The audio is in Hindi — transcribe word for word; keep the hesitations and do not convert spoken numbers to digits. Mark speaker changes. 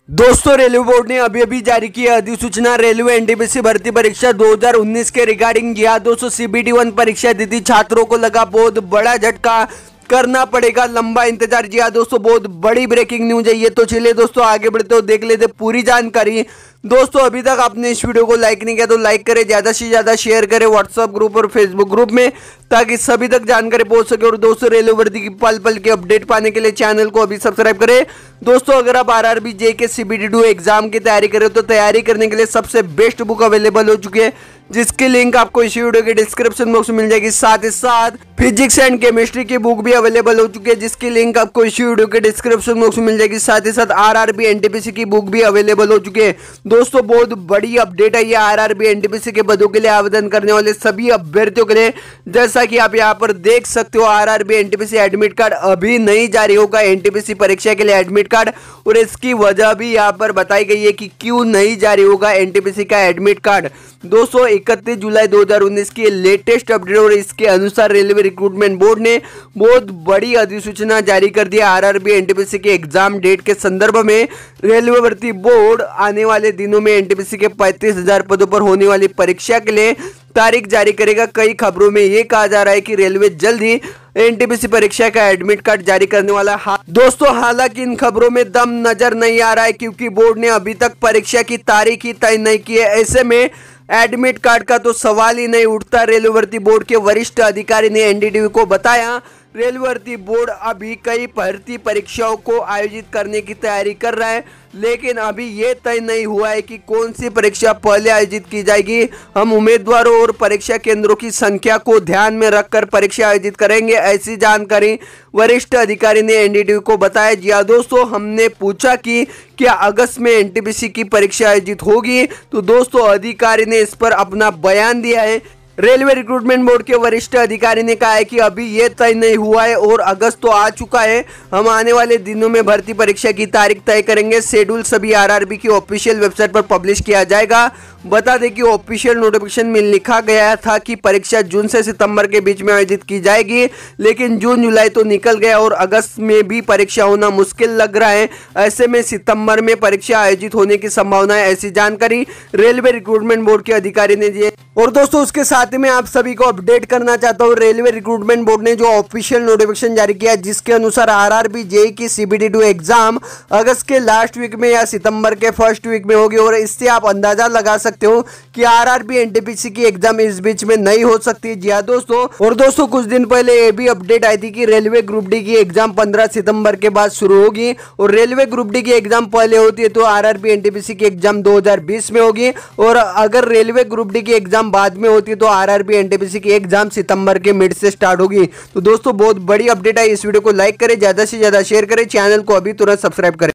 Speaker 1: दोस्तों, रेलवे बोर्ड ने अभी अभी जारी किया अधिसूचना रेलवे एनटीपीसी भर्ती परीक्षा दो हज़ार उन्नीस के रिगार्डिंग। जी हां दोस्तों, सीबीटी वन परीक्षा दी थी छात्रों को लगा बहुत बड़ा झटका, करना पड़ेगा लंबा इंतजार। जी हां दोस्तों, बहुत बड़ी ब्रेकिंग न्यूज है ये। तो चलिए दोस्तों आगे बढ़ते हो, देख लेते पूरी जानकारी। दोस्तों, अभी तक आपने इस वीडियो को लाइक नहीं किया तो लाइक करें, ज्यादा से ज्यादा शेयर करें व्हाट्सएप ग्रुप और फेसबुक ग्रुप में, ताकि सभी तक जानकारी पहुंच सके। और दोस्तों, रेलवे भर्ती की पल पल के अपडेट पाने के लिए चैनल को अभी सब्सक्राइब करें। दोस्तों, अगर आप आरआरबी जे के सीबीटी टू एग्जाम की तैयारी करें तो तैयारी करने के लिए सबसे बेस्ट बुक अवेलेबल हो चुकी है, जिसकी लिंक आपको इसी वीडियो के डिस्क्रिप्शन बॉक्स में मिल जाएगी। साथ ही साथ फिजिक्स एंड केमिस्ट्री की बुक भी अवेलेबल हो चुकी है, जिसकी लिंक आपको इसी वीडियो के डिस्क्रिप्शन बॉक्स में मिल जाएगी। साथ ही साथ आरआरबी एनटीपीसी की बुक भी अवेलेबल हो चुकी है। दोस्तों, बहुत बड़ी अपडेट है ये आरआरबी एनटीपीसी के पदों के लिए आवेदन करने वाले सभी अभ्यर्थियों के लिए। जैसा कि आप यहाँ पर देख सकते हो, आरआरबी एनटीपीसी एडमिट कार्ड अभी नहीं जारी होगा एनटीपीसी परीक्षा के लिए एडमिट कार्ड, और इसकी वजह भी यहाँ पर बताई गई है कि क्यों नहीं जारी होगा एनटीपीसी का एडमिट कार्ड। दोस्तों, इकतीस जुलाई दो हज़ार उन्नीस की लेटेस्ट अपडेट, और इसके अनुसार रेलवे रिक्रूटमेंट बोर्ड ने बहुत बड़ी अधिसूचना जारी कर दी। आरआरबी एनटीपीसी के एग्जाम डेट के संदर्भ में रेलवे भर्ती बोर्ड आने वाले दिनों में एनटीपीसी के पैंतीस हजार पदों पर होने वाली परीक्षा के लिए तारीख जारी करेगा। कई खबरों में यह कहा जा रहा है कि रेलवे जल्द ही एनटीपीसी परीक्षा का एडमिट कार्ड जारी करने वाला है। दोस्तों, हालांकि इन खबरों में दम नजर नहीं आ रहा है, क्योंकि बोर्ड ने अभी तक परीक्षा की तारीख ही तय नहीं की है। ऐसे में एडमिट कार्ड का तो सवाल ही नहीं उठता। रेलवे भर्ती बोर्ड के वरिष्ठ अधिकारी ने एनडीटीवी को बताया, रेलवे भर्ती बोर्ड अभी कई भर्ती परीक्षाओं को आयोजित करने की तैयारी कर रहा है, लेकिन अभी ये तय नहीं हुआ है कि कौन सी परीक्षा पहले आयोजित की जाएगी। हम उम्मीदवारों और परीक्षा केंद्रों की संख्या को ध्यान में रखकर परीक्षा आयोजित करेंगे, ऐसी जानकारी वरिष्ठ अधिकारी ने एनडीटीवी को बताया। जी हां दोस्तों, हमने पूछा कि क्या अगस्त में एनटीपीसी की परीक्षा आयोजित होगी, तो दोस्तों अधिकारी ने इस पर अपना बयान दिया है। रेलवे रिक्रूटमेंट बोर्ड के वरिष्ठ अधिकारी ने कहा है कि अभी ये तय नहीं हुआ है और अगस्त तो आ चुका है। हम आने वाले दिनों में भर्ती परीक्षा की तारीख तय करेंगे। शेड्यूल सभी आरआरबी की ऑफिशियल वेबसाइट पर पब्लिश किया जाएगा। बता दें कि ऑफिशियल नोटिफिकेशन में लिखा गया था कि परीक्षा जून से सितंबर के बीच में आयोजित की जाएगी, लेकिन जून जुलाई तो निकल गया और अगस्त में भी परीक्षा होना मुश्किल लग रहा है। ऐसे में सितंबर में परीक्षा आयोजित होने की संभावना है, ऐसी जानकारी रेलवे रिक्रूटमेंट बोर्ड के अधिकारी ने दी। और दोस्तों, उसके साथ में आप सभी को अपडेट करना चाहता हूं, रेलवे रिक्रूटमेंट बोर्ड ने जो ऑफिशियल नोटिफिकेशन जारी किया, जिसके अनुसार आरआरबी जेई की सीबीटी टू एग्जाम अगस्त के लास्ट वीक में या सितंबर के फर्स्ट वीक में होगी। और इससे आप अंदाजा लगा सकते हो कि आरआरबी एनटीपीसी की एग्जाम इस बीच में नहीं हो सकती। जी हां दोस्तों, और दोस्तों कुछ दिन पहले ये भी अपडेट आई थी कि रेलवे ग्रुप डी की एग्जाम पंद्रह सितंबर के बाद शुरू होगी, और रेलवे ग्रुप डी की एग्जाम पहले होती है तो आरआरबी एनटीपीसी की एग्जाम दो हजार बीस में होगी, और अगर रेलवे ग्रुप डी की एग्जाम बाद में होती है तो आरआरबी एनटीपीसी की एग्जाम सितंबर के मिड से स्टार्ट होगी। तो दोस्तों, बहुत बड़ी अपडेट है। इस वीडियो को लाइक करें, ज्यादा से ज्यादा शेयर करें, चैनल को अभी तुरंत सब्सक्राइब करें।